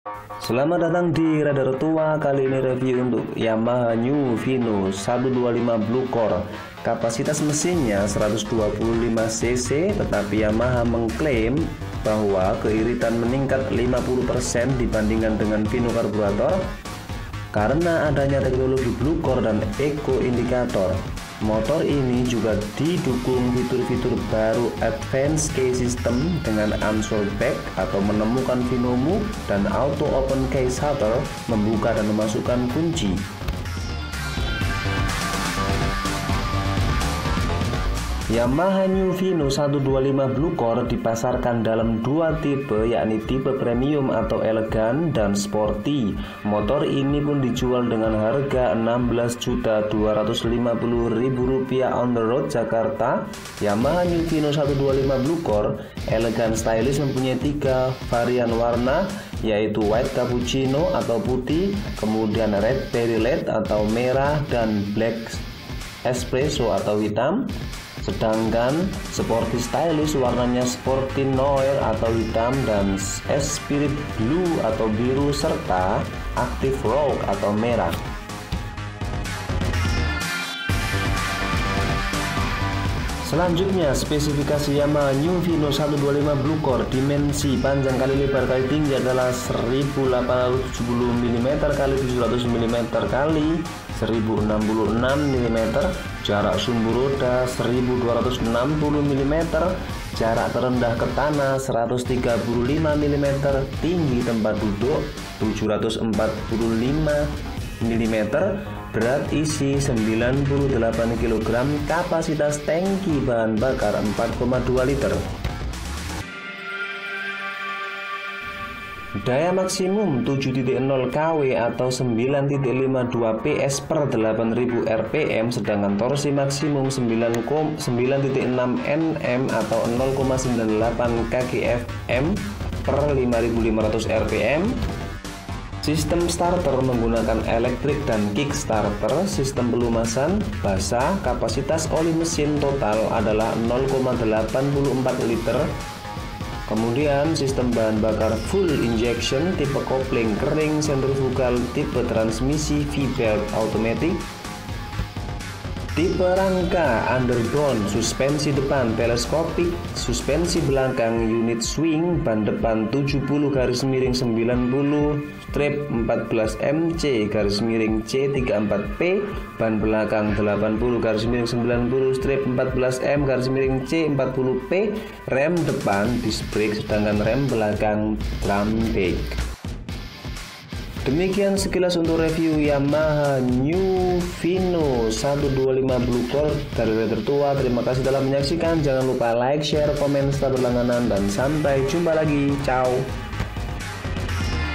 Selamat datang di Radar Tua. Kali ini review untuk Yamaha New Vino 125 Blue Core. Kapasitas mesinnya 125 cc, tetapi Yamaha mengklaim bahwa keiritan meningkat 50% dibandingkan dengan Vino karburator karena adanya teknologi Blue Core dan Eco Indicator. Motor ini juga didukung fitur-fitur baru Advanced Key System dengan unsure back atau menemukan Vinomu dan auto open key shutter, membuka dan memasukkan kunci. Yamaha New Vino 125 Blue Core dipasarkan dalam dua tipe, yakni tipe premium atau elegan dan sporty. Motor ini pun dijual dengan harga Rp16.250.000 on the road Jakarta. Yamaha New Vino 125 Blue Core elegan stylish mempunyai tiga varian warna, yaitu white cappuccino atau putih, kemudian red berry red atau merah, dan black espresso atau hitam. Sedangkan sporty stylish warnanya sporty noir atau hitam dan spirit blue atau biru serta active rock atau merah. Selanjutnya, spesifikasi Yamaha New Vino 125 Blue Core. Dimensi panjang kali lebar kali tinggi adalah 1870 mm x 700 mm x 1066 mm. Jarak sumbu roda 1260 mm. Jarak terendah ke tanah 135 mm. Tinggi tempat duduk 745 mm. Berat isi 98 kg. Kapasitas tangki bahan bakar 4,2 liter. Daya maksimum 7.0 kW atau 9.52 PS per 8.000 rpm, sedangkan torsi maksimum 9.6 Nm atau 0,98 kgfm per 5.500 rpm. Sistem starter menggunakan elektrik dan kickstarter. Sistem pelumasan basah. Kapasitas oli mesin total adalah 0,84 liter. Kemudian sistem bahan bakar full injection, tipe kopling kering sentrifugal, tipe transmisi V-belt automatic. Tipe rangka underbone, suspensi depan teleskopik, suspensi belakang unit swing, ban depan 70/90 strip 14 MC C34P, ban belakang 80/90 strip 14 M C40P, rem depan disc brake, sedangkan rem belakang drum brake. Demikian sekilas untuk review Yamaha New Vino 125 Blue Core dari Radar Tua. Terima kasih telah menyaksikan. Jangan lupa like, share, komen, serta berlangganan, dan sampai jumpa lagi. Ciao.